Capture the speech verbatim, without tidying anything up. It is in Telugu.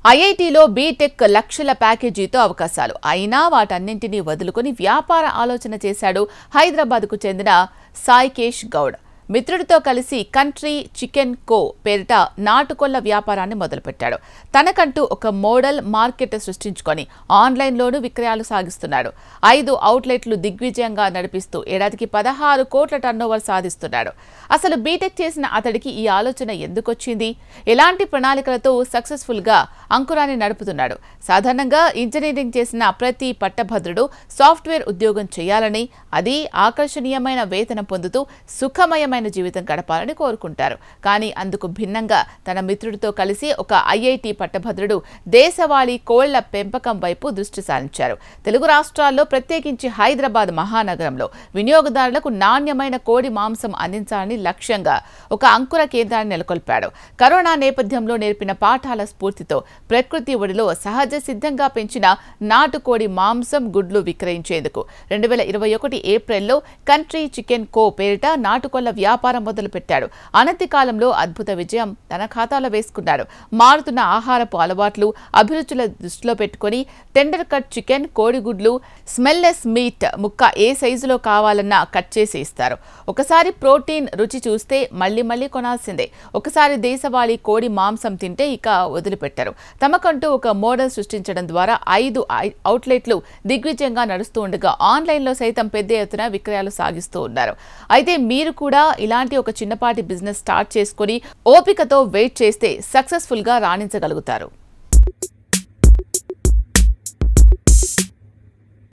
ఐఐటీలో బీటెక్ లక్షల ప్యాకేజీతో అవకాశాలు అయినా వాటన్నింటినీ వదులుకొని వ్యాపార ఆలోచన చేశాడు హైదరాబాద్కు చెందిన సాయికేష్ గౌడ్. మిత్రుడితో కలిసి కంట్రీ చికెన్ కో పేరిట నాటుకొల్ల వ్యాపారాన్ని మొదలుపెట్టాడు. తనకంటూ ఒక మోడల్ మార్కెట్ సృష్టించుకొని ఆన్లైన్లోనూ విక్రయాలు సాగిస్తున్నాడు. ఐదు అవుట్లెట్లు దిగ్విజయంగా నడిపిస్తూ ఏడాదికి పదహారు కోట్ల టర్నోవర్ సాధిస్తున్నాడు. అసలు బీటెక్ చేసిన అతడికి ఈ ఆలోచన ఎందుకొచ్చింది? ఎలాంటి ప్రణాళికలతో సక్సెస్ఫుల్గా అంకురాన్ని నడుపుతున్నాడు? సాధారణంగా ఇంజనీరింగ్ చేసిన ప్రతి పట్టభద్రుడు సాఫ్ట్వేర్ ఉద్యోగం చేయాలని, అది ఆకర్షణీయమైన వేతనం పొందుతూ సుఖమయమైన జీవితం గడపాలని కోరుకుంటారు. కానీ అందుకు భిన్నంగా తన మిత్రుడితో కలిసి ఒక ఐఐటి పట్టభద్రుడు దేశవాళీ కోళ్ల పెంపకం వైపు దృష్టి సారించారు. తెలుగు రాష్ట్రాల్లో ప్రత్యేకించి హైదరాబాద్ మహానగరంలో వినియోగదారులకు నాణ్యమైన కోడి మాంసం అందించాలని లక్ష్యంగా ఒక అంకుర కేంద్రాన్ని నెలకొల్పాడు. కరోనా నేపథ్యంలో నేర్పిన పాఠాల స్ఫూర్తితో ప్రకృతి ఒడిలో సహజ సిద్ధంగా పెంచిన నాటుకోడి మాంసం గుడ్లు విక్రయించేందుకు రెండు వేల ఇరవై ఒకటి ఏప్రిల్లో కంట్రీ చికెన్ కో పేరిట నాటుకొల్ల వ్యాపారం మొదలుపెట్టాడు. అనతి కాలంలో అద్భుత విజయం తన ఖాతాలో వేసుకున్నాడు. మారుతున్న ఆహారపు అలవాట్లు, అభిరుచుల దృష్టిలో పెట్టుకుని టెండర్ కట్ చికెన్, కోడిగుడ్లు, స్మెల్లెస్ మీట్ ముక్క ఏ సైజులో కావాలన్నా కట్ చేసి ఇస్తారు. ఒకసారి ప్రోటీన్ రుచి చూస్తే మళ్లీ మళ్లీ కొనాల్సిందే. ఒకసారి దేశవాళీ కోడి మాంసం తింటే ఇక వదిలిపెట్టారు. తమకంటూ ఒక మోడల్ సృష్టించడం ద్వారా ఐదు అవుట్లెట్లు దిగ్విజయంగా నడుస్తూ ఉండగా ఆన్లైన్లో సైతం పెద్ద ఎత్తున విక్రయాలు సాగిస్తూ ఉన్నారు. అయితే మీరు కూడా ఇలాంటి ఒక చిన్నపాటి బిజినెస్ స్టార్ట్ చేసుకుని ఓపికతో వెయిట్ చేస్తే సక్సెస్ఫుల్ గా రాణించగలుగుతారు.